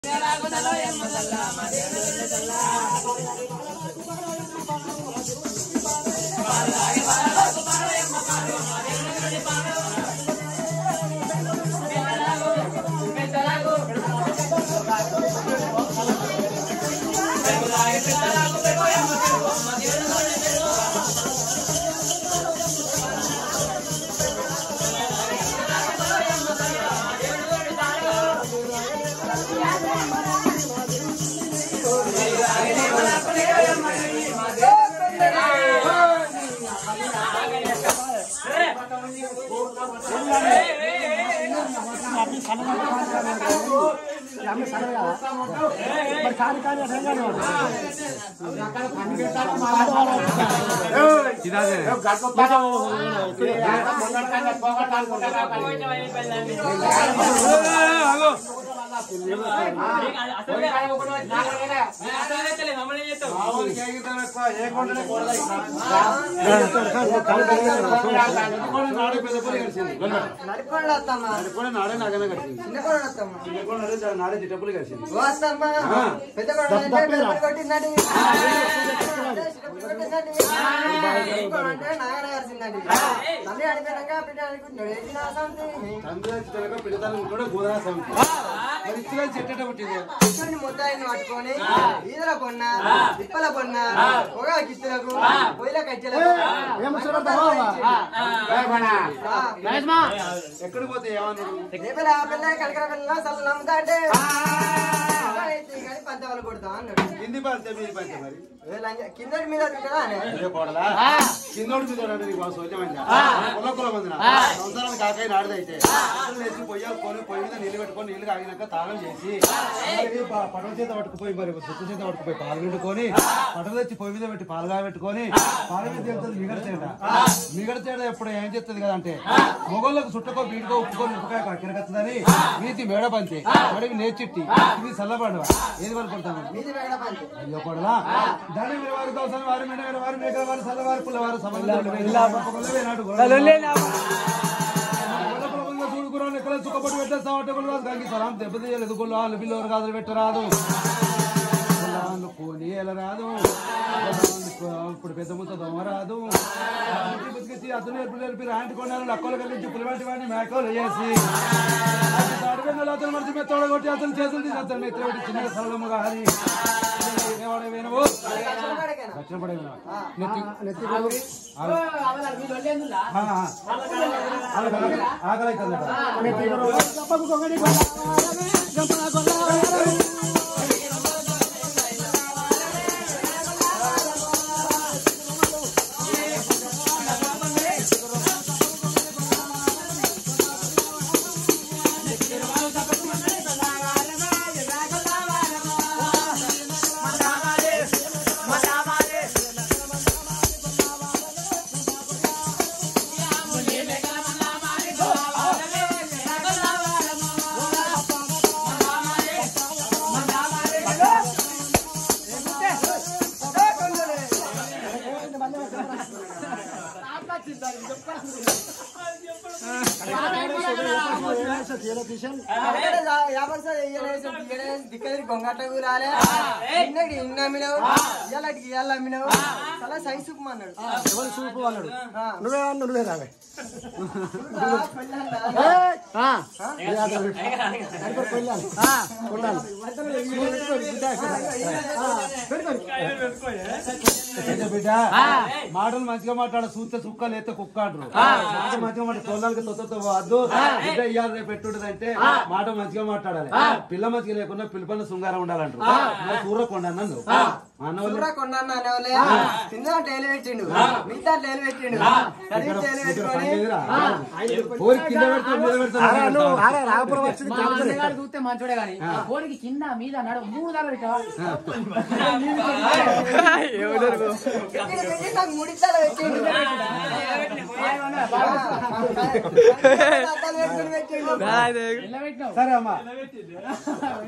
ముద్దాయిని పట్టుకొని ఈదల పొన్న తిప్పల పొన్న పొగా కిచ్చులకు పొయ్యిల కచ్చెలకు ఎక్కడికి పోతే ఏమన్నాడు పిల్ల కలకర పిల్ల అసలు నమ్ముతా అంటే పంచవాళ్ళు కొడతా అన్నాడు. కింది పంచే మీరు పంచే మరి కిందటి మీద కిందోడు సంవత్సరాలు కాకాయ నాడుదైతే వేసి పొయ్యాలి పొయ్యి మీద నీళ్ళు పెట్టుకొని నీళ్ళు కాగినాక తాళం చేసి పటల చేత పట్టుకుపోయి మరి దుక్కు చేత పట్టుకుపోయి పాలు పెట్టుకొని పటలు తెచ్చి పొయ్యి మీద పెట్టి పాలుగా పెట్టుకొని పాల మీద చెప్తుంది మిగడ తేడా ఎప్పుడు ఏం చెప్తుంది కదా అంటే మొగోళ్ళకు చుట్టకో బీడుకో ఉప్పుకొని ఉప్పుకాయ కిరకత్తదని వీటి మేడ పంచి మడివి నేర్చిట్టి ఇది చల్లబడవ ఏది పడుకుంటాను అయ్యో కొడలా దాని మీరు వారు దోసలు వారు మీద వారు మేకల వారు చల్లవారు పుల్లవారు చూడుకురా ఎక్కడ చుక్కపట్టు పెట్టేస్తాం సలాం దెబ్బతీయలేదు గుళ్ళు బిల్లు కాదు పెట్టరాదు పోనీ ఎలా రాదు ఇప్పుడు పెద్ద ముద్ద దొంగ రాదు బతికిచ్చి అతను ఎప్పుడు రాంటి కొన్నాను లక్కలు కలిగించి పులివాటి వాడిని మేకలు వేసి అతను మనిషి మెత్తోడ కొట్టి అతను చేతులు తీసి అతను మెత్త పెట్టి చిన్న సరళముగా అని వేణవు రక్షణ పడే ఆకలి గొంగట్ల కూరాలే ఇన్న అమ్మినావు ఇయ్యాలకి ఇయ్యాల అమ్మినావు చాలా సైన్స్ సూపు అన్నాడు. ఎవరు సూపు అన్నాడు నువ్వే అన్నా నువ్వే రావే బిడ్డ మాటలు మంచిగా మాట్లాడ చూస్తే చుక్కలు ఎత్తే కుక్క అంటారు. మంచిగా మాట తొలకి తొత్తతో వద్దు బిడ్డ ఇయ్యాలి రేపు పెట్టుంటదంటే మాట మంచిగా మాట్లాడాలి. పిల్ల మంచిగా లేకుండా పిల్లపన్న శృంగారం ఉండాలంటారు. కూరకొండ అన్నాను కొండ అనేవాళ్ళే కింద టైలు పెట్టిండు మిగతా టైలు పెట్టిండు చూస్తే మంచోడే గాని కోడికి కింద మీద నడు 3 దాలు పెట్టాలి ముడితాలు పెట్టిండు సరే అమ్మా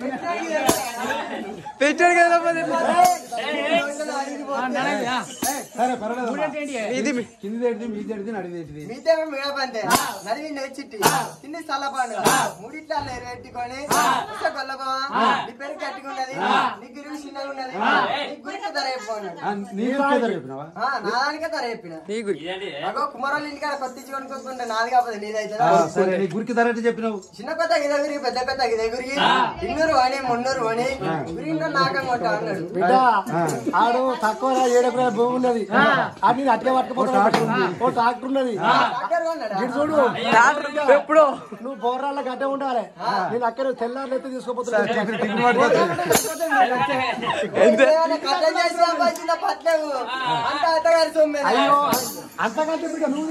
పెట్టాడు కదా సరే పర్వాలేదు ఇది కింది తెడిది మీ తెడిది నడిది తెడిది మీదేమో మిడపంతే నడివి నెచ్చిట్టి కింది చల్లపాడు మూడిట్లా ఎరగట్టుకొని కొల్లబా నీ పేరు కట్టుకున్నది నీ గురువు చిన్నగా ఉన్నది నీ గురికి ధర చెప్పన్నాడు నా దానికే ధర చెప్పిన అగో కుమారాలు ఇంటికాడ కొత్తిచ్చి కొనుక్కుంటే నాది కాకపోతే నీదైతే నీ గురికి ధర అంటే చెప్పినావు చిన్న కొత్త ఇదే గురి పెద్ద కొత్త ఇదే గురికి 200 అని 300 అని గురిందో నాకం కొట్ట అన్నాడు బిడ్డ ఆడు తక్కువ 7 ఎకరాల భూమి ఉన్నది అది అట్లా పట్టుకుపోతాడు ఓ ట్రాక్టర్ ఉన్నది చూడు ఎప్పుడు నువ్వు బోర్రాళ్ళ గడ్డ ఉండాలి నేను అక్కడ తెల్లారులు అయితే తీసుకోపోతున్నాను అయ్యో అంతకంటే బిడ్డ నువ్వు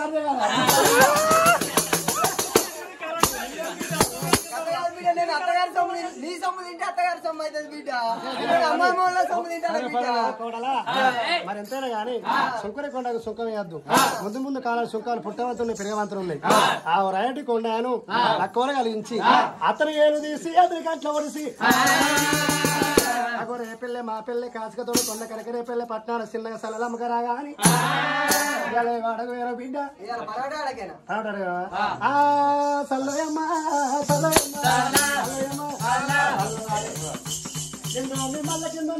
నేను అత్తగారి సొమ్ము నీ సొమ్ము తింటే అత్తగారి సొమ్ము అవుతుంది బిడ్డ అమ్మాయి సొమ్ము తింటాను మరి ఎంతైనా గానీ సుంకరి కొండకు సుంకం వేయద్దు ముందు ముందు కాలాలు సుంకాలు పుట్టవంతులు పెరగవంతులు ఉన్నాయి ఆ రైటి కొండను తక్కువ కలిగించి అతను ఏలు తీసి అతని గంటల ఒడిసి అగో రేపెళ్ళే మా పెళ్ళే కాసుకతో కొండ కనక రేపెళ్ళే పట్నాడు చిన్నగా సలలమ్మక రాగా అని వాడకు వేరే బిడ్డ సల్లయమ్మా మల్ల కింద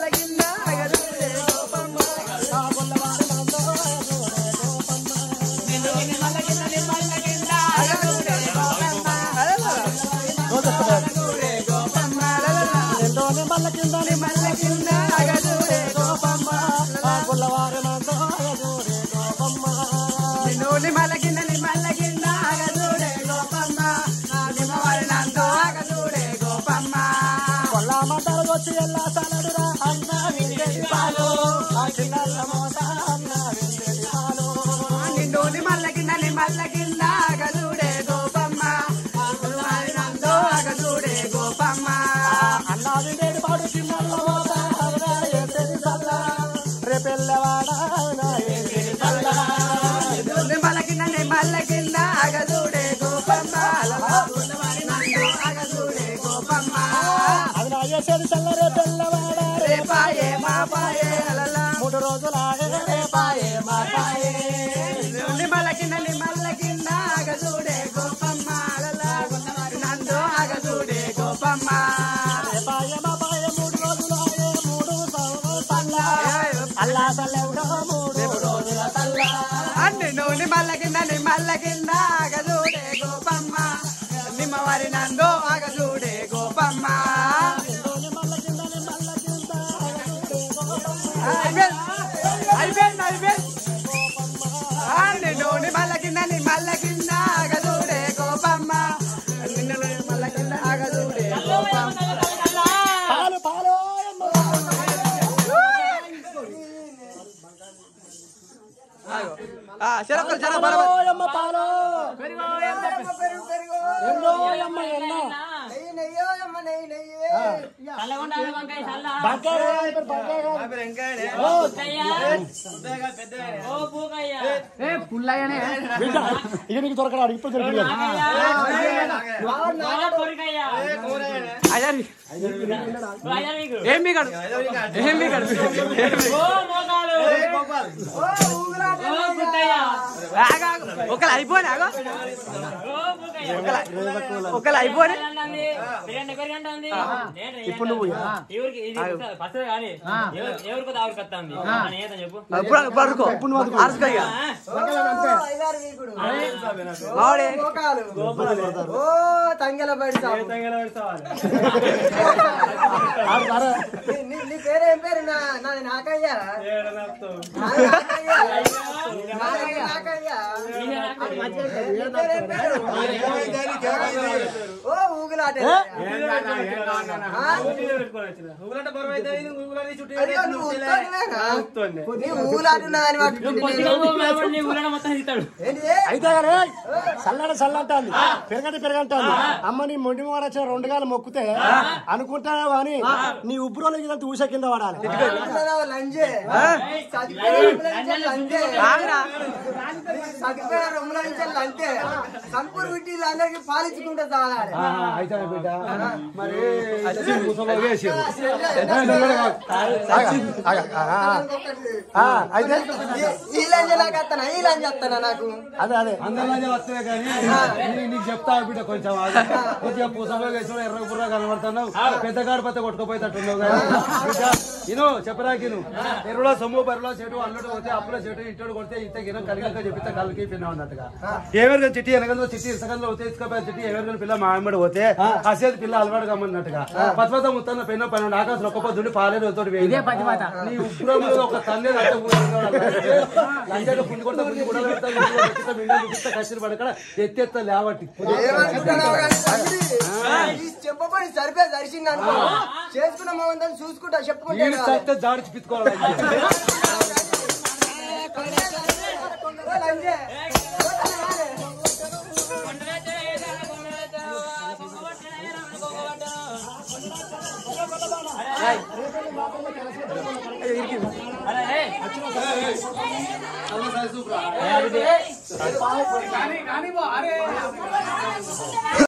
అగదూరే గోపమ్మ గొల్లవారి మందో అగదూరే గోపమ్మ నిన్నోని మల్ల కింద అగదూరే గోపమ్మ నిమ్మవారి నందో అగదూరే గోపమ్మ కొల్లమంటలు వచ్చి ఎల్లా తలడురా అన్న విందేది పాలు ఆ చిన్నల్ల మోత అన్న విందేది పాలు నిన్నోని మల్ల కింద అగదూరే గోపమ్మ నిమ్మవారి నందో అగదూరే గోపమ్మ అన్న విందేది పాడు చిన్నల్ల మోత రేపెల్లవాడ మల్ల కింద అగదూడే గోపమ్మ అగదూడే గోపమ్మ అది నా చేసేది చల్ల రేపెల్లవాడ రేపాయే మాపాయే 3 రోజులాగే రేపాయే మాపాయే మల్ల కింద అగదూడే గోపమ్మ నందో అగదూడే గోపమ్మ రేపాయే మాపాయే 3 రోజులాగే 3 సంవత్సరాల అల్లా సల్లెవడో 3 రోజుల తల్ల అన్ని నూనె మల్ల కింద అగదూడే గోపమ్మ నిమ్మవారి నందో అగదూడే గోపమ్మ అన్ని నూనె మల్ల కింద అగదూడే గోపమ్మ మల్ల కింద అగదూడే గోపమ్మ పాలు ఇక నీకు దొరకరాడు ఇప్పుడు దొరికింది ఒకళ్ళు అయిపోయి ఇప్పుడు నువ్వు తంగల బడి నీ పేరేం పేరు నాది నాకయ్యా ఓ ఊగులాట ఊగులాట ఉన్నదని అయితే చల్లడ చల్లంటాంది పెరగంటాంది అమ్మ నీ మొండి వచ్చే 2 గాలు మొక్కుతే అనుకుంటావా అని నీ ఉబ్బురోలకి ఇదంతా ఊస కింద పడాలి అంతే సంపూర్ వీటి అందరికి పాలించుకుంటే చాలాలి అయితే బిడ్డ మరి అయితే ఈ లంజలాగా వస్తానా ఈ లంజ వస్తానా నాకు అదే అదే అందరి లంజలు వస్తున్నాయి కానీ నీకు చెప్తా బిడ్డ కొంచెం కొద్దిగా పూసలో వేసి ఎర్ర బుర్ర కనబడుతున్నావు పెద్ద గాడిపోతే కొట్టుకుపోయేటట్టున్నావు కానీ ఇను చెప్పరాకిను ఎరువులో సొమ్ము బరిలో చెడు అల్లుడు పోతే అప్పుల చెడు ఇంటి కొడితే ఇంత గిన కలిగక చెప్పితే కళ్ళకి పిన్న ఉన్నట్టుగా ఎవరిగా చిట్టి వెనకంలో చిట్టి ఇసకంలో పోతే ఇసుకపోయే చిట్టి ఎవరికైనా పిల్ల మామిడి పోతే అసేది పిల్ల అలవాటు కమ్మన్నట్టుగా పద్మత ముత్తన్న పెన్న 12 ఆకాశం ఒక్క పొద్దుండి పాలేదు తోటి నీ ఉగ్రంలో ఒక తల్లి లంచగా పుండి కొడతా పుండి కూడా పెడతా మిండా కసిరి పడక ఎత్తెత్త లేవట్టి చెప్పబడి సరిపోయి దర్శింది అనుకో చేసుకున్న మోహన్ చూసుకుంటా చెప్పుకుంటా జాడిచి పిత్తుకోవాలి కానీ